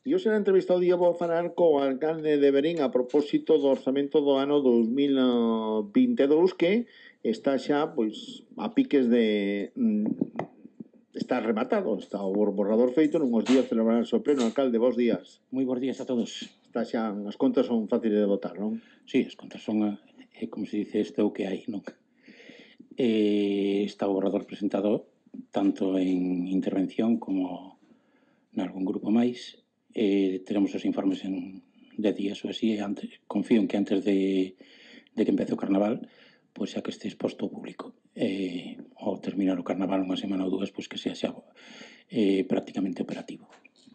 E hoxe na entrevista ao día vou falar co alcalde de Verín a propósito do orzamento do ano 2022 que está xa pois a piques de está rematado, está o borrador feito, nunhos días celebrarse o pleno. Alcalde, bons días. Moi bons días a todos. Está xa, as contas son fáciles de votar, non? Sí, as contas son, como se dice, este o que hai, non? Está o borrador presentado tanto en intervención como nalgún grupo máis. Teremos os informes en 10 días ou así. Confío en que antes de que empece o carnaval, pois xa que este exposto ao público. Ao terminar o carnaval unha semana ou dúas, pois que sea xa prácticamente operativo.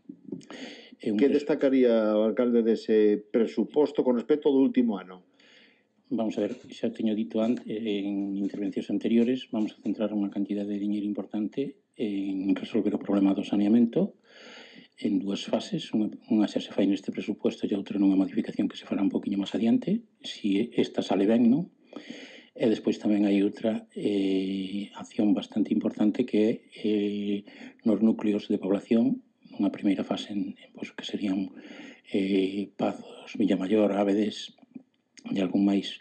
Que destacaría o alcalde dese presuposto con respecto do último ano? Vamos a ver, xa teño dito en intervencións anteriores, vamos a centrar unha cantidade de diñeiro importante en resolver o problema do saneamento en dúas fases. Unha xa se fai neste presuposto e outra nunha modificación que se fará un poquinho máis adiante, se esta sale ben, non? E despois tamén hai outra acción bastante importante que é nos núcleos de población, unha primeira fase pois, que serían Pazos, Villamayor, Ábedes e algún máis,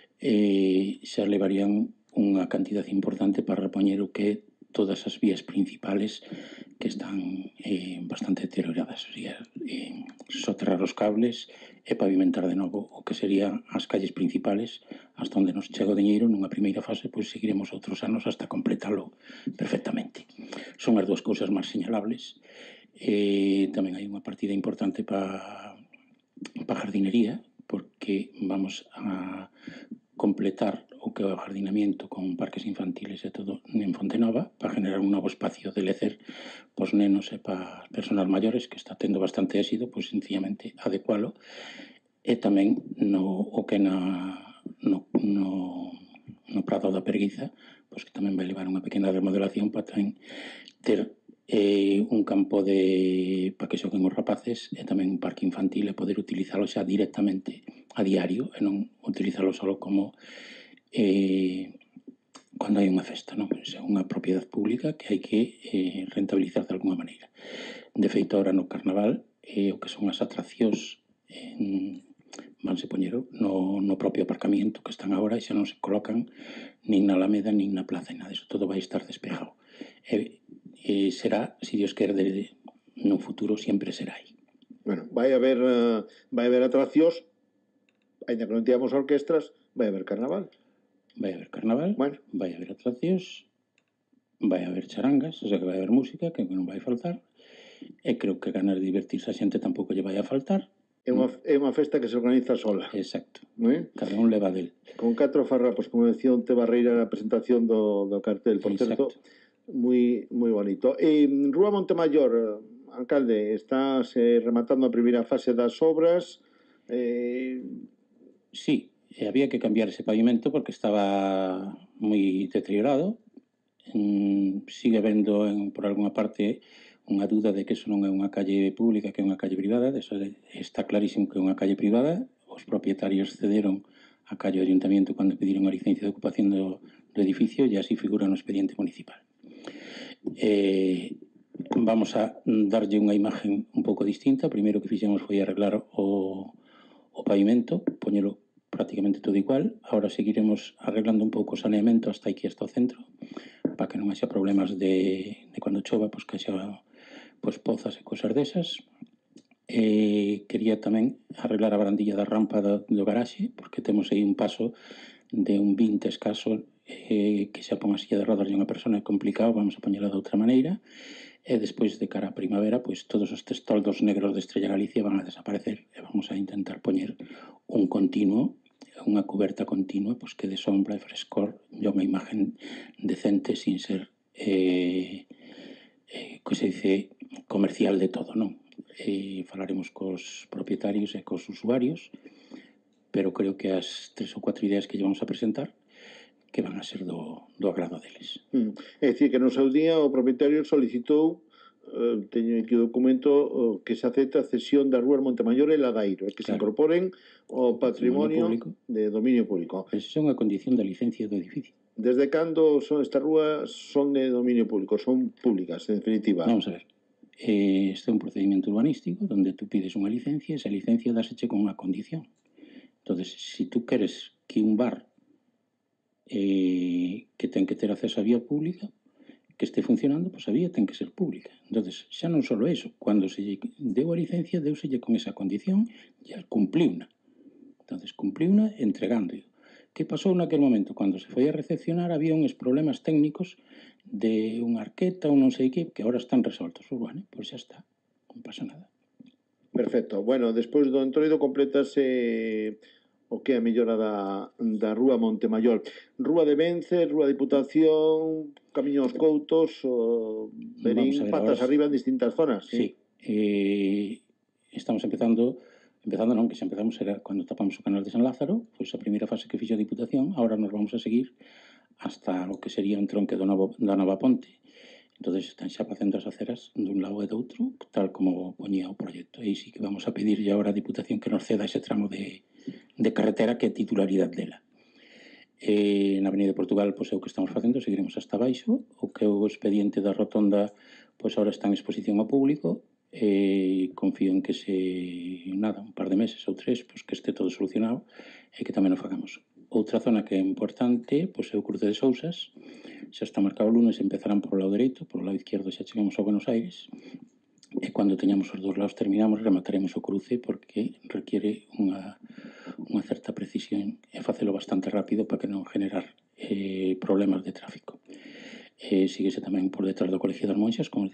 xa levarían unha cantidade importante para repoñer o que todas as vías principales que están bastante deterioradas, o sea, soterrar os cables e pavimentar de novo o que serían as calles principales hasta onde nos chega o diñeiro. Nunha primeira fase, pois seguiremos outros anos hasta completalo perfectamente. Son as dúas cousas máis señalables. Tamén hai unha partida importante para jardinería, porque vamos a completar o que é o jardinamiento con parques infantiles e todo en Fontenova para generar un novo espacio de lecer pos nenos e para as persoas maiores, que está tendo bastante éxito, pois sencillamente adecualo. E tamén o que no Prado da Perguiza, pois que tamén vai levar unha pequena remodelación para tamén ter un campo para que xoguen os rapaces e tamén un parque infantil e poder utilizalo xa directamente a diario e non utilizalo só como cando hai unha festa, non? É unha propiedade pública que hai que rentabilizar de alguma maneira. De feito, ahora no carnaval, o que son as atraccións vanse poñer no propio aparcamiento que están agora e xa non se colocan nin na Alameda nin na plaza e nada, eso todo vai estar despejado. Será, si Dios quere, no futuro sempre será aí. Bueno, vai haber atraccións, ainda que non teamos orquestras, vai haber carnaval. Vai haber carnaval, bueno, vai haber atraccións, vai haber charangas, o sea que vai haber música, que non vai faltar, e creo que ganas de divertirse a xente tampouco lle vai a faltar. É unha festa que se organiza sola. Exacto. Cada un leva del. Con 4 farrapos, como decía Onte Barreira na presentación do cartel, por certo, moi bonito. Rúa Montemayor, alcalde, estás rematando a primeira fase das obras. Sí, había que cambiar ese pavimento porque estaba moi deteriorado. Sigue vendo por algunha parte unha dúda de que eso non é unha calle pública, que é unha calle privada. Eso está clarísimo que é unha calle privada. Os propietarios cederon a calle do Ayuntamiento cando pediron a licencia de ocupación do edificio e así figura no expediente municipal. Vamos a darlle unha imagen un pouco distinta. O primeiro que fixemos foi arreglar o pavimento, poñelo prácticamente todo igual. Ahora seguiremos arreglando un pouco o saneamento hasta aquí, hasta o centro, para que non haxa problemas de cando chova, pois que haxa pozas e cosas desas. Quería tamén arreglar a barandilla da rampa do garaxe, porque temos aí un paso de un 20 escaso, que xa pon a silla de rodas de unha persona é complicado, vamos a poñela de outra maneira. E despois de cara a primavera, pois todos os testoldos negros de Estrella Galicia van a desaparecer e vamos a intentar poñer un continuo, unha cuberta continua, pois que de sombra e frescor e unha imagen decente sin ser que se dice comercial de todo, non? Falaremos cos propietarios e cos usuarios, pero creo que as 3 ou 4 ideas que lle vamos a presentar que van a ser do agrado deles. É dicir, que no seu día o propietario solicitou, teño aquí o documento, que se acepta a cesión da rúa Montemayor e Ladairo, que se incorporen ao patrimonio de dominio público. Esa é unha condición da licencia do edificio. Desde cando estas rúas son de dominio público? Son públicas, en definitiva. Vamos a ver. este é un procedimento urbanístico onde tú pides unha licencia e esa licencia dáseche con unha condición. Entonces, se tú queres que un bar que ten que ter acceso a vía pública que este funcionando, pois a vía ten que ser pública. Entonces, xa non só eso, cando se lle deu a licencia, deuselle con esa condición e cumpliuna. Entonces, cumpliuna entregando. Que pasou naquel momento? Cando se foi a recepcionar, había uns problemas técnicos de unha arqueta ou non sei que ahora están resoltos. Pois, bueno, pois xa está, non pasa nada. Perfecto. Bueno, despois do entroido completase o que é a mellora da Rúa Montemayor. Rúa de Vence, Rúa Diputación, Camiño aos Coutos, Verín, patas arriba en distintas zonas. Sí. Estamos empezando non, que xa empezamos era cando tapamos o canal de San Lázaro, pois a primeira fase que fixo a Diputación, agora nos vamos a seguir hasta o que sería un tronque da nova ponte. Entón, están xa facendo as aceras dun lado e do outro, tal como poñía o proxecto. E sí que vamos a pedirlle agora a Diputación que nos ceda ese tramo de carretera que é titularidade dela. Na Avenida de Portugal, pois é o que estamos facendo, seguiremos hasta baixo. O que é o expediente da rotonda, pois agora está en exposición ao público. Confío en que un par de meses ou 3, pois que este todo solucionado e que tamén o fagamos. Outra zona que é importante, pois é o cruce de Sousas. Xa está marcado o lunes, empezarán por o lado dereito, por o lado izquierdo xa chegamos a Buenos Aires. E cando teñamos os dous lados terminamos, remataremos o cruce porque requiere unha certa precisión e facelo bastante rápido para que non generar problemas de tráfico. Síguese tamén por detrás do Colegio das Monxas, como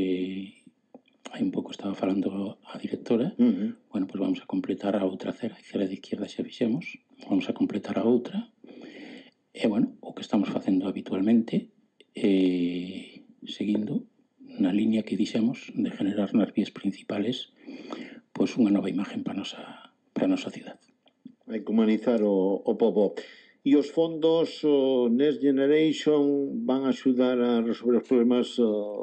hai un pouco estaba falando a directora. Bueno, pois vamos a completar a outra acera, a acera de izquierda xa fixemos, vamos a completar a outra. E, bueno, o que estamos facendo habitualmente, seguindo na liña que dixemos de generar nas vías principales pois unha nova imagen para a nosa cidade. Hai que humanizar o pobo. E os fondos Next Generation van a axudar a resolver os problemas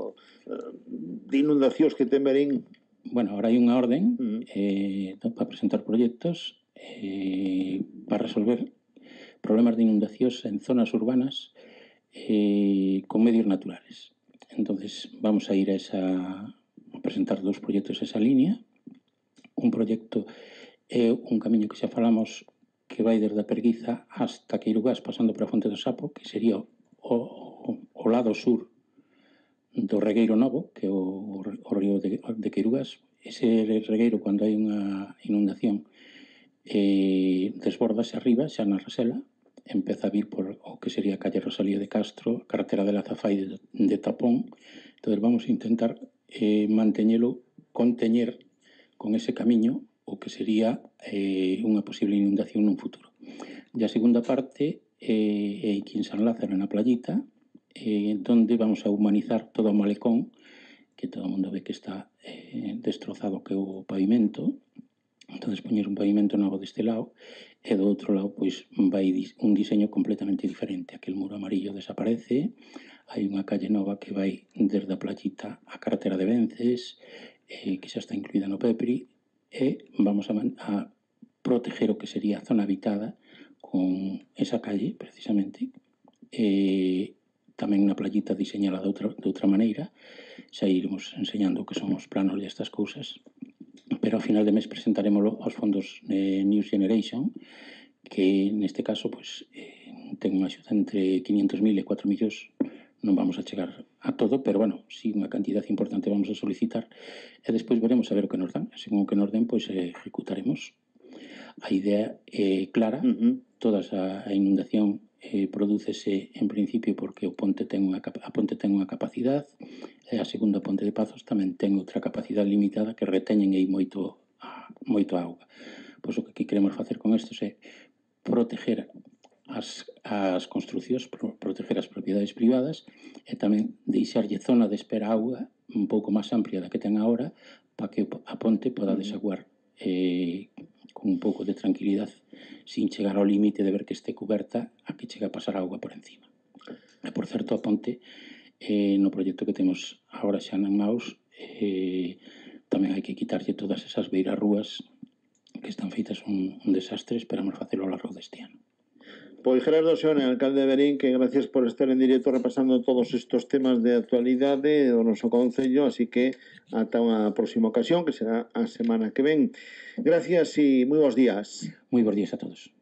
de inundacións que ten Verín? Bueno, agora hai unha orden para presentar proxectos para resolver problemas de inundacións en zonas urbanas con medios naturales. Entonces, vamos a ir a presentar dous proxectos esa línea. Un proxecto é un camiño que xa falamos que vai desde a Perguiza hasta Queirugás, pasando por a Fonte do Sapo, que sería o lado sur do Regueiro Novo, que é o río de Queirugás. Ese regueiro, cando hai unha inundación, desbordase arriba, xa na Rasela, empeza a vir por o que sería a calle Rosalía de Castro, carretera de Lazafai de Tapón. Entón, vamos a intentar conteñer con ese camiño o que sería unha posible inundación nun futuro. E a segunda parte é aquí en San Lázaro, na playita, donde vamos a humanizar todo o malecón, que todo o mundo ve que está destrozado, que é o pavimento. Entón, poñer un pavimento novo deste lado e do outro lado, pois, vai un diseño completamente diferente. Aquel muro amarillo desaparece, hai unha calle nova que vai desde a playita á carretera de Vences, que xa está incluída no PEPRI, e vamos a proteger o que sería a zona habitada con esa calle, precisamente. Tamén na playita diseñada de outra maneira, xa iremos enseñando o que son os planos e estas cousas. Pero ao final de mes presentaremos aos fondos Next Generation, que neste caso pois, ten unha axuda entre 500.000 e 4 millóns. Non vamos a chegar a todo, pero, bueno, si unha cantidade importante vamos a solicitar e despois veremos a ver o que nos dan. Según o que nos den, pois ejecutaremos. A idea é clara, toda a inundación prodúcese en principio porque a ponte ten unha capacidade e a segunda ponte de Pazos tamén ten outra capacidade limitada que reteñen aí moito auga. Pois o que aquí queremos facer con isto é proteger as construcións, proteger as propiedades privadas e tamén deixarlle zona de espera auga un pouco máis amplia da que ten agora para que a ponte poda desaguar con un pouco de tranquilidade sin chegar ao límite de ver que este cuberta a que chega a pasar auga por encima. E, por certo, a ponte no proxecto que temos agora xa en maus tamén hai que quitarlle todas esas beirarrúas que están feitas un desastre. Esperamos facelo ao largo deste ano. Pois Gerardo Seone, alcalde de Verín, que gracias por estar en directo repasando todos estos temas de actualidade do noso concello, así que ata unha próxima ocasión, que será a semana que ven. Gracias e moi bons días. Moi bons días a todos.